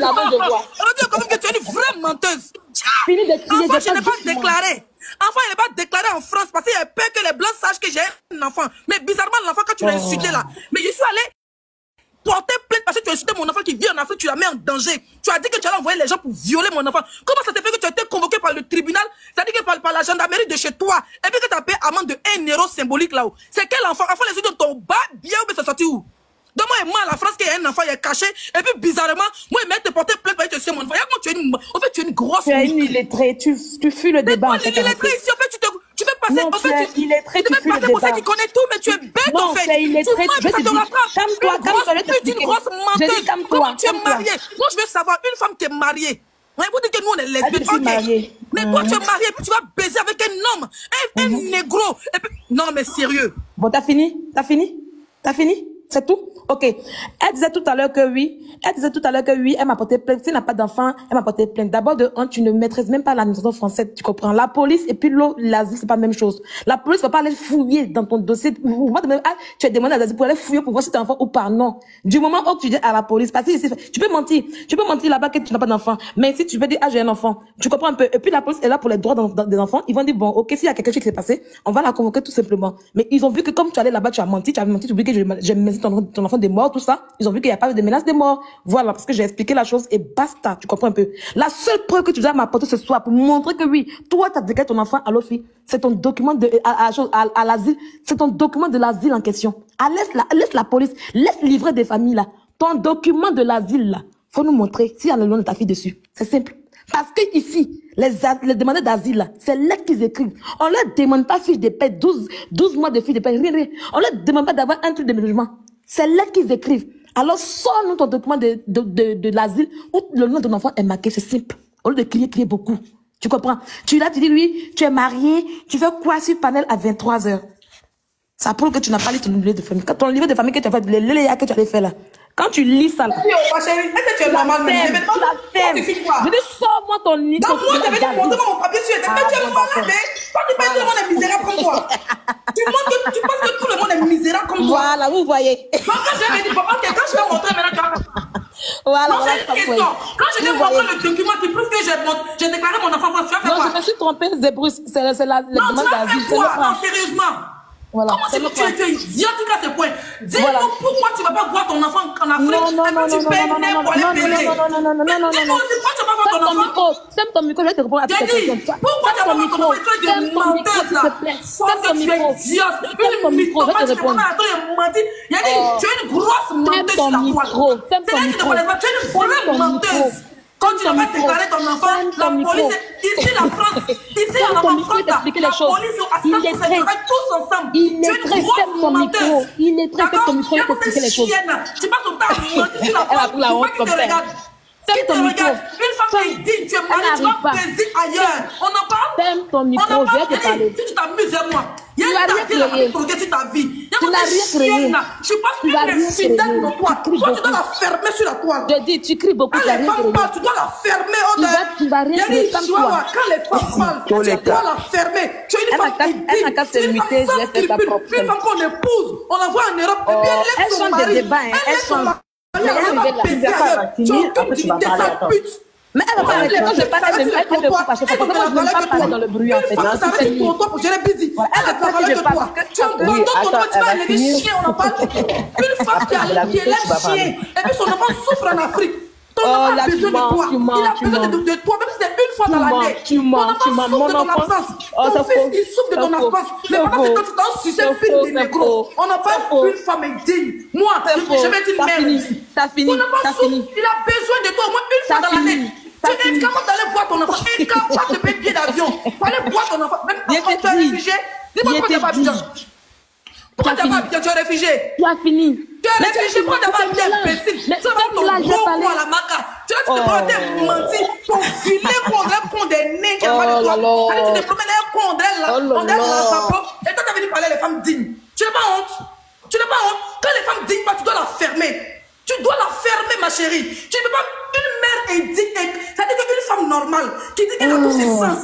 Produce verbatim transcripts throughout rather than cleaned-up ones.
la main de moi. On va dire quand même que tu es une vraie menteuse. Fini de crier. Enfant, je n'ai pas déclaré. Enfant, il n'est pas déclaré en France parce qu'il y a peur que les Blancs sachent que j'ai un enfant. Mais bizarrement, l'enfant, quand tu l'as insulté là, mais je suis allé porter plainte parce que tu as insulté mon enfant qui vit en Afrique, tu l'as mis en danger. Tu as dit que tu allais envoyer les gens pour violer mon enfant. Comment ça te fait que tu as été convoqué par le tribunal, c'est-à-dire que par, par la gendarmerie de chez toi, et puis que tu as payé amende de un euro symbolique là-haut? C'est quel enfant? Enfant, les yeux de ton bas, bien ou bien c'est sorti où? Donne-moi et moi la France qu'il y a un enfant, il est caché, et puis bizarrement, moi, il m'a été porté plainte parce que tu sais mon enfant. Comment tu es une, en fait, tu es une grosse. Tu es une illettrée, tu, tu fuis le débat. En fait, illettrée ici, en fait, tu te, tu veux passer, non, en fait, tu es illettrée, tu, tu fuis le débat. Tu connais tout, mais tu es bête, non, en fait. Non, tu es illettrée, je te dis, calme-toi, calme-toi, je te dis. Une grosse menteuse. Comment tu es mariée? Moi, je veux savoir, une femme qui est mariée. Vous dites que nous, on est lesbiennes. Ah, okay. Mais toi, tu es mariée, puis tu vas baiser avec un homme, un, un mm -hmm. négro. Et puis... Non, mais sérieux. Bon, t'as fini? T'as fini? T'as fini? C'est tout? Ok. Elle disait tout à l'heure que oui. Elle disait tout à l'heure que oui, elle m'a porté plainte. S'il n'a pas d'enfant, elle m'a porté plainte. D'abord, de un, tu ne maîtrises même pas l'administration française, tu comprends. La police et puis l'asile, c'est pas la même chose. La police va pas aller fouiller dans ton dossier. Ah, tu as demandé à l'asile pour aller fouiller pour voir si tu as un enfant ou pas. Non. Du moment où tu dis à la police, parce que tu peux mentir. Tu peux mentir là-bas que tu n'as pas d'enfant. Mais si tu veux dire, ah, j'ai un enfant, tu comprends un peu. Et puis la police est là pour les droits des enfants. Ils vont dire, bon, ok, s'il y a quelque chose qui s'est passé, on va la convoquer tout simplement. Mais ils ont vu que comme tu allais là-bas, tu as menti, tu as menti, tu as vu que j'ai menacé ton, ton enfant de mort, tout ça. Ils ont vu qu'il n'y a pas de menace de mort. Voilà, parce que j'ai expliqué la chose et basta, tu comprends un peu. La seule preuve que tu dois m'apporter ce soir pour montrer que oui, toi, tu as déclaré ton enfant à l'office, c'est ton document de, à, à, à, à l'asile, c'est ton document de l'asile en question. Ah, laisse la, laisse la police, laisse livrer des familles là. Ton document de l'asile là, faut nous montrer s'il y a le nom de ta fille dessus. C'est simple. Parce que ici, les, les demandeurs d'asile là, c'est là qu'ils écrivent. On leur demande pas fiche de paix, douze, douze mois de fiche de paix, rien, rien. On leur demande pas d'avoir un truc de logement. C'est là qu'ils écrivent. Alors, sors-nous ton document de, de, de, de l'asile où le nom de ton enfant est marqué. C'est simple. Au lieu de crier, crier beaucoup. Tu comprends? Tu là, tu dis, oui, tu es marié, tu fais quoi sur panel à vingt-trois heures? Ça prouve que tu n'as pas lu ton livre de famille. Quand ton livre de famille que tu as fait, les léa que tu avais fait là. Quand tu lis ça là. Est-ce que tu es normal, mais maintenant, tu fais quoi? Je dis, sors-moi ton livre. Donc, moi, j'avais dit, montre-moi mon papier sur les têtes. Mais tu es malade, hein? Toi, tu penses que tout le monde est misérable comme toi. Tu penses que tout le monde est misérable comme toi. Voilà, vous voyez. Donc, quand j'avais dit, papa, quand je vais montrer maintenant, tu vas. Voilà, non, c'est une question. Quand je vais montrer le document qui prouve que j'ai déclaré mon enfant, tu vas faire quoi? Non, je me suis trompée, c'est Bruce. C'est la demande d'asile. Non, non, sérieusement. Voilà. Comment c'est que tu étais idiotique à ce point? Dis-moi voilà. Pourquoi tu ne vas pas voir ton enfant en Afrique non, non, non, et que tu payes net pour aller baiser? Non, non, non, non, non, non, non, non. Pourquoi tu ne vas pas voir ton enfant? Sème ton micro, je vais te répondre à toutes tes questions. Pourquoi tu ne vas pas voir ton enfant? Tu es des menteuses là. Sème ton micro. Sème ton micro, je vais te répondre. Il y a dit, tu es une grosse menteuse sur la toile. Sème ton micro. Tu es une vraie menteuse. Quand tu n'as pas déclaré ton enfant, la police, ici la France, ici en France, la police, il est très, tous ensemble. Il est très faible ton micro. Il est très faible ton micro pour t'expliquer les choses. Tu passes ton temps à mentir sur la France. Elle a la honte comme ça. Qui te regarde? Une femme qui dit, tu es mariée, tu vas baiser ailleurs. On en parle? Ferme ton micro, je vais te parler. Si tu t'amuses, moi. Il y a une tête qui a drogué sur ta vie. Tu n'as rien créé. Je pense que tu es fidèle de toi. Toi, tu dois la fermer sur la toile. Je dis, tu cries beaucoup, tu n'as rien créé. Tu dois la fermer. Tu vas rien créer comme toi. Quand les femmes parlent, tu dois la fermer. Tu es une femme qui dit, elle n'a qu'à se muter, je vais faire ta propre. Une femme qu'on épouse, on la voit en Europe. Elles sont des débats, elles sont... Elle va finir, après tu vas parler à toi. Mais elle va pas arrêter. Moi, je pas, elle veut pas pas parce que moi, je ne veux pas parler dans le bruit, en fait. Non, c'est pour toi, pour gérer busy. Elle va pas que je parle. Tu entends ton toi, tu vas aller chien, on en parle. Une femme qui est là, chien, et puis son enfant souffre en Afrique. Ton enfant a besoin de toi. Il a besoin de toi, même si c'est une fois dans l'année. Tu mens, tu mens, mon enfant. Ton fils, il souffre de ton enfance. Mais pendant que quand tu t'en suces un pile de négro, on en parle une femme indigne. Moi, je vais dire merde. T'as fini, t'as fini. Il a besoin de toi au moins une fois dans l'année. Tu es incapable d'aller voir ton enfant, incapable de payer billet d'avion. Pour aller voir ton enfant, même quand tu es réfugié. Dis-moi pourquoi tu n'as pas Abidjan. Pourquoi tu n'as pas Abidjan, tu es réfugié. Tu as fini. Tu es réfugié, pourquoi tu n'as pas Abidjan, imbécile. Tu vas ton gros coup à la maca. Tu vas te prendre des mentis, ton filet contre un con des nez qui a pas de toi. Tu te promènes un con d'elle là, la sapo. Et toi, tu as venu parler les femmes dignes. Tu n'as pas honte. Tu n'as pas honte. Quand les femmes dignes, tu dois la fermer. Tu dois la fermer, ma chérie. Tu ne peux pas... Une mère indigne, c'est-à-dire qu'une femme normale qui dit qu'elle a tous ses sens, elle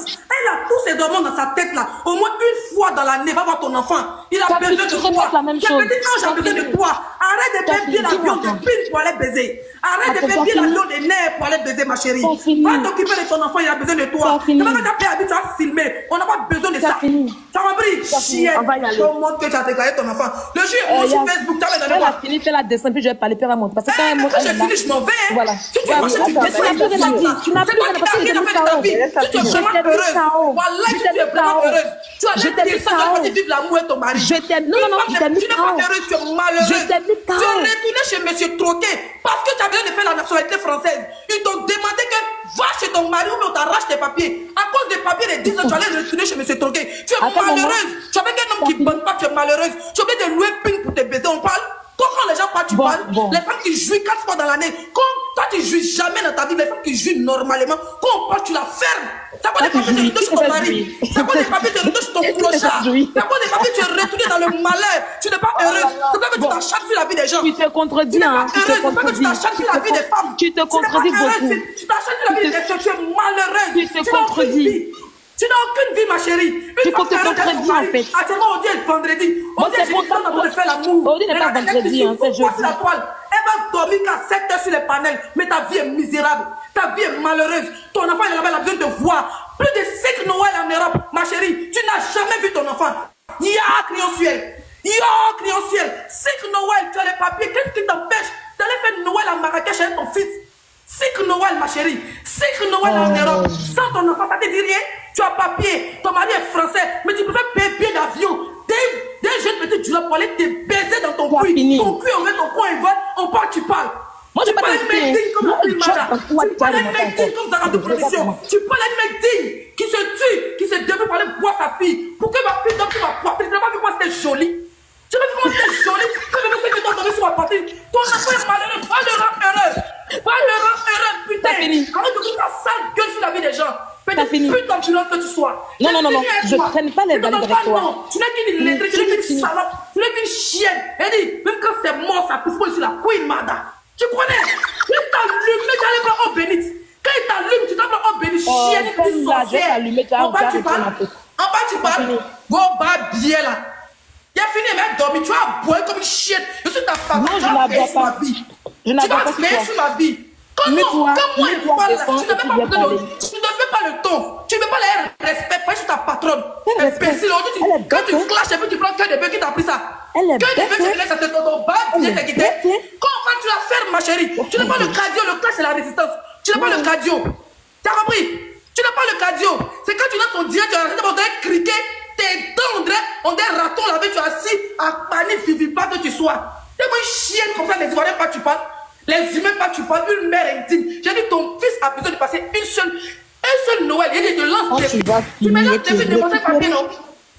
il a tous ces hormones dans sa tête là, au moins une fois dans l'année, va voir ton enfant. Il a besoin de toi. J'ai dit non, j'ai besoin de toi. Arrête de faire bien l'avion de pile pour aller baiser. Arrête de faire bien l'avion des nerfs pour aller baiser, ma chérie. Va t'occuper de ton enfant, il a besoin de toi. C'est pas que ta père habite, tu vas filmer. On n'a pas besoin de ça. Ça m'a pris. Chienne. Je montre que tu as déclaré ton enfant. Le jour où sur Facebook, tu as donné quoi? Fini, fais la descente, puis je vais parler, puis elle va monter. Parce que quand elle monte, j'ai fini, je m'en vais. Voilà. Si tu vois, tu descends, tu n'as plus rien à dire de ta vie. Si tu es vraiment heureuse, voilà, si tu es vraiment heureuse, tu as l'air descendre, tu vas vivre l'amour et ton mari. Je t'aime. Non, non, non, je t'aime. Tu n'es pas heureuse, tu es malheureuse. Je t'aime. Tu es retourné chez Monsieur Troquet parce que tu as besoin de faire la nationalité française. Ils t'ont demandé que va chez ton mari ou on t'arrache tes papiers. À cause des papiers de dix ans, tu allais retourner chez Monsieur Troquet. Tu es malheureuse. Tu es avec un homme qui ne bonne pas, tu es malheureuse. Tu as besoin de louer ping pour te baiser. On parle. Quand les gens parlent, tu bon, parles. Bon. Les femmes qui jouissent quatre fois dans l'année. Quand toi, tu jouis jamais dans ta vie, les femmes qui jouissent normalement, quand on parle, tu la fermes. Ça quoi des papiers, tu retournes chez ton mari. Ça quoi des papiers, tu retournes chez ton clochard. Ça quoi des papiers, tu es retourné dans le malheur. Tu n'es pas heureuse. C'est pas que tu t'acharnes sur la vie des gens. Tu te contredis, hein. Tu n'es pas heureuse. C'est pas que tu t'acharnes sur la vie des femmes. Tu te contredis beaucoup. Tu t'acharnes sur la vie des gens. Tu es malheureuse. Tu te contredis. Tu n'as aucune vie, ma chérie. Tu peux te contredire, en fait. Actuellement, on dit le vendredi. On dit que c'est temps de faire l'amour. On dit n'est pas vendredi, hein, c'est jeudi. La toile. Elle va dormir qu'à sept heures sur les panels. Mais ta vie est misérable. Ta vie est malheureuse. Ton enfant, il a besoin de voir. Plus de cinq Noël en Europe, ma chérie. Tu n'as jamais vu ton enfant. Ya, crie au ciel. Ya, crie au ciel. cinq Noël, tu as les papiers. Qu'est-ce qui t'empêche d'aller faire Noël à Marrakech avec ton fils? cinq Noël, ma chérie. cinq Noël en Europe. Sans ton enfant, ça te dit rien? Tu as papier, ton mari est français, mais tu peux faire payer billet d'avion. Des, des jeunes petits du pour aller te baiser dans ton cul. Ton cul, on met ton coin, il va, on parle, tu parles. Moi, je tu parles d'un mec digne comme Abdul Mada. Tu parles d'un mec digne comme Zara de production. Tu parles d'un mec digne qui se tue, qui se débrouille pour aller voir sa fille. Pour que ma fille donne sur ma poitrine. Tu n'as pas vu comment c'était joli. Tu n'as pas vu comment c'était joli. Tu n'as pas vu comment c'était sur ma poitrine. Ton enfant est malheureux. Va le rendre heureux. Va le rendre heureux, putain. Arrête de faire ta sale gueule sur la vie des gens. T'as fini. Putain, tu que tu sois. Non, non, non, non. Je ne traîne pas les valides avec toi. Non, tu n'es qu'une lettre, tu n'es qu'une salope, tu n'es qu'une chienne. Elle dit, même quand c'est mort, ça pousse pas sur la Queen Mada. Tu connais? Quand il t'allume, tu allais voir oh bénite. Quand il t'allume, tu t'appelles oh bénite, chienne, une sorcière. En bas, tu parles. En bas, tu parles. Go bas bien là. Il a fini, mais dormir. Tu vas boire comme une chienne. Je suis ta femme. Non, je ne la bois pas. Je ne la bois pas sur ma vie. Quand moi, quand moi je parle, tu ne peux pas le tu ne fais pas le ton. Tu ne peux pas le respect, pas sur ta patronne. Imbécile, quand tu clashes et puis tu prends que des bœufs qui t'a pris ça. Que des bœufs qui te laissent à te ton bas, bien te quitter. Comment tu la fermes, ma chérie? Tu n'as pas le cardio, le clash c'est la résistance. Tu n'as pas le cardio. Tu as compris? Tu n'as pas le cardio. C'est quand tu as ton dieu, tu as arrêté de criquer, tes dents, on dirait raton là-bas, tu es assis à panique, vivipa que tu sois. Tu es une chienne comme ça, les Ivoiriens, pas tu parles. Les humains, pas tu parles, une mère indigne. J'ai dit, ton fils a besoin de passer une seule, un seul Noël. Il dit, de lance des filles. Tu me lances des filles de monter papier, non?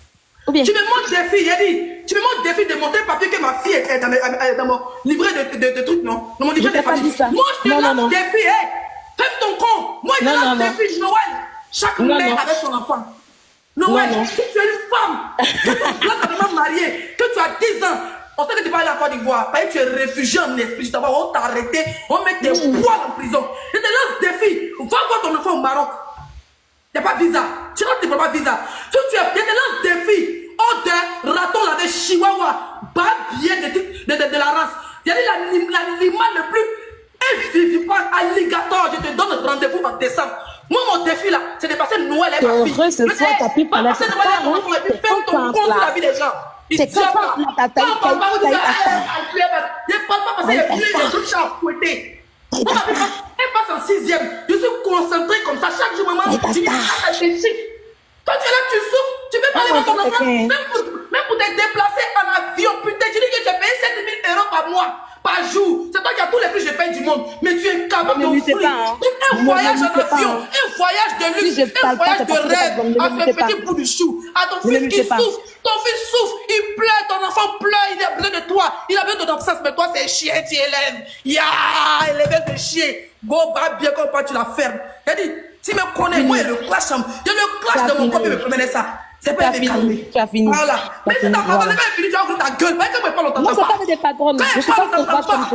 Tu me montres des filles, il dit, tu me montres des filles de monter papier que ma fille est dans, mes, dans mon livret de, de, de trucs, non? Dans mon livret de famille. Moi, je te non, lance non, des filles, hé! Ferme ton con! Moi, je te lance des filles, Noël! Chaque non, mère non. avec son enfant. Noël, non, non. si tu es une femme, que tu es vraiment mariée, que tu as dix ans, on sait que tu parles à la Côte d'Ivoire, parce que tu es réfugié en esprit, on t'a arrêté, on met tes poils en prison. Je te lance des filles, va voir ton enfant au Maroc. Il n'y a pas de visa. Tu rentres, tu n'as pas de visa. Si tu es, je te lance des filles, oh des ratons là, des chihuahuas, bas bien de, de, de, de la race. Il y a l'animal le plus invivant, alligator. Je te donne rendez-vous en décembre. Moi, mon défi là, c'est de passer Noël avec ma fille. Heureux ce soir, t'as pu parler de Noël avec mon enfant et puis faire ton compte sur la vie des gens. C'est comme ça que ta taille, ta taille, ta taille. Je ne parle pas parce qu'il y a des trucs à fouetter. Elle passe en sixième. Je suis concentré comme ça. Chaque jour, maman, je dis, ah, c'est chic. Toi, tu es là, tu souffres. Tu veux pas aller voir ton enfant. Même pour, même pour te déplacer en avion. Putain, tu dis que tu as payé sept mille euros par mois, par jour. C'est toi qui as tous les prix que je paye du monde. Mais tu es capable d'offrir un voyage en avion, un voyage de luxe, un voyage de rêve à ce petit bout de chou. À ton fils qui souffre. Ton fils souffre, il pleure, ton enfant pleure, il a besoin de toi. Il a besoin de ton absence, mais toi, c'est chien, tu élèves. Ya, élève ce chien. Go, bah, bien comme pas, tu la fermes. Il a dit, tu me connais, moi, le clash, il y a le clash de mon corps, il me promenait ça. C'est pas me calmer. Tu as fini. Voilà. Mais si ta patronne n'est pas finie, tu vas ouvrir ta gueule. Pas que moi, pas longtemps. Moi, c'est pas des patronnes. Je suis pas ton comme toi.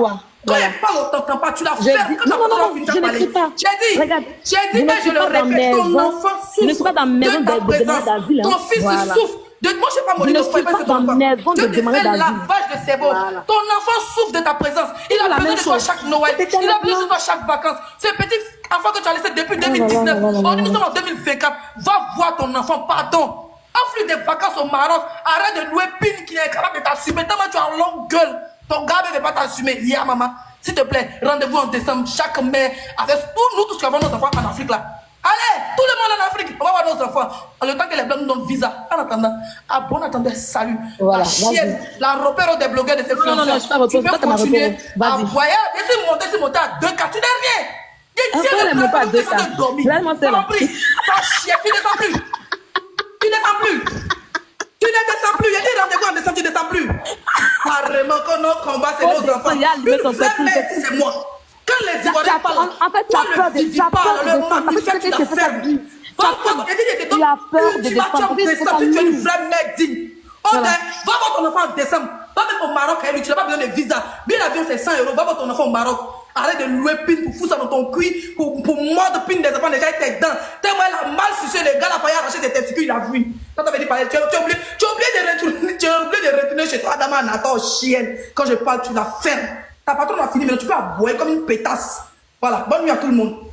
Quand Voilà. elle parle, on t'entend pas, tu la Je fermes. dis, Quand non, non, non, tu je n'écris pas. J'ai dit, Regarde, j'ai je dit, ne mais je suis le pas dans répète, ton maison. enfant Je ne suis pas souffre dans maison de ta de, de présence. demander d'asile. Hein. Ton fils Voilà. souffre. De, moi, je sais pas, mon Je ne Dieu, suis pas dans maison de Dieu te demander fait d'asile. lavage de cerveau. Voilà. Ton enfant souffre de ta présence. Il a la besoin même de toi chose. chaque Noël. C'était Il a besoin maintenant. de toi chaque vacances. Ce petit enfant que tu as laissé depuis deux mille Oh là là dix-neuf. là là là On dit là. nous sommes en deux mille vingt-quatre. Va voir ton enfant, pardon. Offre-lui des vacances au Maroc. Arrête de louer Pine qui est capable de t'assumer. Tellement tu as une longue gueule. Ton gars ne veut pas t'assumer. Hier, maman. S'il te plaît, rendez-vous en décembre. Chaque mère, avec tous nous tous qui avons nos enfants en Afrique là. Allez, tout le monde en Afrique. On va voir nos enfants. En le temps que les blancs nous donnent visa. En attendant, à bon attendant, salut. Voilà, La chienne, la repère des blogueurs de ces Non, non, non, je t'en tu repose. peux Toi, tu continuer m'as repos. à Vas-y. voyager. Laissez monter, c'est monter à deux cas. Tu n'es rien. Il Encore tient les le montants à plafond, deux tu cas. de dormir. Vraiment, c'est là. Ta chienne, tu ne descends plus. Tu ne descends plus. Tu ne descends plus. Il y a des rendez-vous en décembre, tu ne descends plus. Carrément, quand nos combats, c'est Oh, nos descends, enfants. il y a Une limite ton vraie petit- mère, c'est moi. Quand les Tu as Ivoiriens peur- parlent, en fait, tu as toi, peur le de- Didi tu as parle, peur de le descendre. Parce que mammifère, tu tu sais la que c'est ça fermes. dit. Tu Va as voir, peur- il y a des- il y a des- tu as peur de tu vas descendre. tu Parce que descends, c'est tu es ça une dit. vraie mère digne. Ok, Voilà. va voir ton enfant en décembre. Va même au Maroc, hein, lui, tu n'as pas besoin de visa. Bien l'avion, c'est cent euros. Va voir ton enfant au Maroc. Arrête de louer pin pour foutre ça dans ton cuir, pour, pour mordre pin des enfants déjà avec tes dents. Tellement elle a mal sucé, le gars l'a failli arracher ses testicules, il a vu. Quand t'avais dit parler, tu as tu as oublié, tu as oublié de retourner, tu as oublié de retourner chez toi, Adama Nathan, chienne. Quand je parle, tu la fermes. Ta patronne a fini, mais tu peux aboyer comme une pétasse. Voilà, bonne nuit à tout le monde.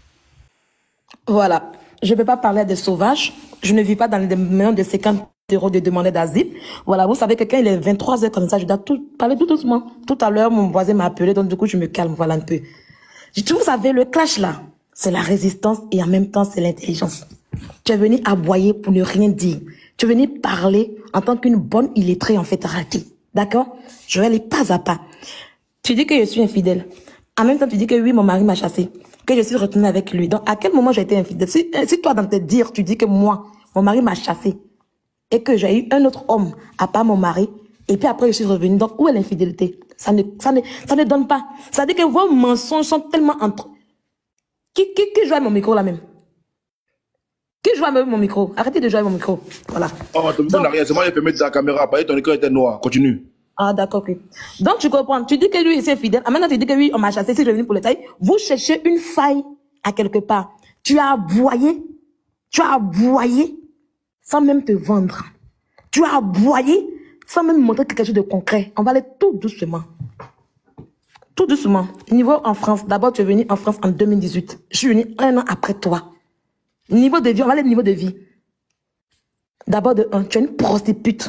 Voilà. Je ne peux pas parler des sauvages. Je ne vis pas dans des maisons de cinquante euros de demandeurs d'asile. Voilà, vous savez que quand il est vingt-trois heures comme ça, je dois tout parler tout doucement. Tout à l'heure, mon voisin m'a appelé, donc du coup, je me calme, voilà un peu. J'ai dit, vous savez, le clash là, c'est la résistance et en même temps, c'est l'intelligence. Tu es venu aboyer pour ne rien dire. Tu es venu parler en tant qu'une bonne illettrée, en fait, ratée. D'accord? Je vais aller pas à pas. Tu dis que je suis infidèle. En même temps, tu dis que oui, mon mari m'a chassé, que je suis retournée avec lui. Donc, à quel moment j'ai été infidèle? Si, si toi, dans tes dires, tu dis que moi, mon mari m'a chassé et que j'ai eu un autre homme à part mon mari, et puis après, je suis revenue. Donc, où est l'infidélité? Ça ne, ça ne, ça ne donne pas. Ça veut dire que vos mensonges sont tellement entre... Qui, qui, qui joue avec mon micro là même? Qui joue avec mon micro? Arrêtez de jouer avec mon micro. Voilà. Oh, ton micro n'a rien, c'est moi qui ai permis de la caméra. Par ton écran était noir. Continue. Ah, d'accord, ok. Donc, tu comprends. Tu dis que lui, il est infidèle. En même temps, tu dis que oui, on m'a chassé, si je suis venu pour le taille. Vous cherchez une faille à quelque part. Tu as aboyé. Tu as aboyé sans même te vendre. Tu as aboyé sans même montrer quelque chose de concret. On va aller tout doucement. Tout doucement. Niveau en France. D'abord, tu es venu en France en deux mille dix-huit. Je suis venu un an après toi. Niveau de vie, on va aller au niveau de vie. D'abord, de un, tu es une prostitute.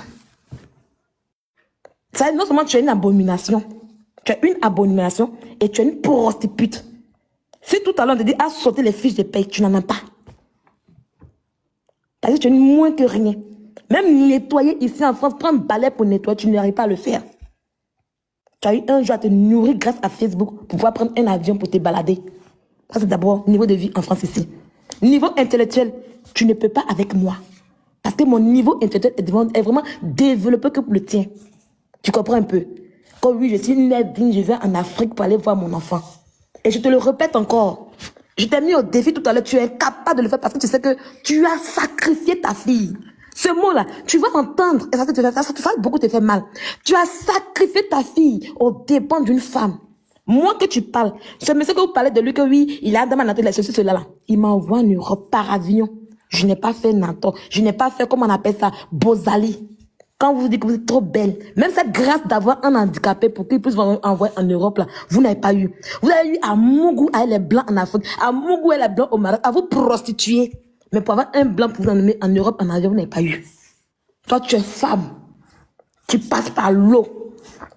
Ça, non seulement tu es une abomination, tu es une abomination et tu es une prostitute. Si tout à l'heure on te dit à sauter les fiches de paye, tu n'en as pas. C'est-à-dire que tu es moins que rien. Même nettoyer ici en France, prendre un balai pour nettoyer, tu n'arrives pas à le faire. Tu as eu un jour à te nourrir grâce à Facebook pour pouvoir prendre un avion pour te balader. Ça, c'est d'abord niveau de vie en France ici. Niveau intellectuel, tu ne peux pas avec moi. Parce que mon niveau intellectuel est vraiment développé que pour le tien. Tu comprends un peu? Comme oui, je suis une mère digne, je vais en Afrique pour aller voir mon enfant. Et je te le répète encore. Je t'ai mis au défi tout à l'heure, tu es incapable de le faire parce que tu sais que tu as sacrifié ta fille. Ce mot-là, tu vas entendre, et ça, te fait, ça, ça, ça beaucoup te fait mal. Tu as sacrifié ta fille aux dépens d'une femme. Moi que tu parles, ce monsieur que vous parlez de lui, que oui, il a dans ma nature, il a ceci, cela là. Il m'envoie en Europe par avion. Je n'ai pas fait Nanton. Je n'ai pas fait, comment on appelle ça, Bozali. Quand vous dites que vous êtes trop belle, même cette grâce d'avoir un handicapé pour qu'il puisse vous envoyer en Europe, là, vous n'avez pas eu. Vous avez eu à Mougou, à les blancs en Afrique, à Mougou, à les blancs au Maroc, à vous prostituer. Mais pour avoir un blanc pour vous emmener en Europe, en avion, vous n'avez pas eu. Toi, tu es femme. Tu passes par l'eau.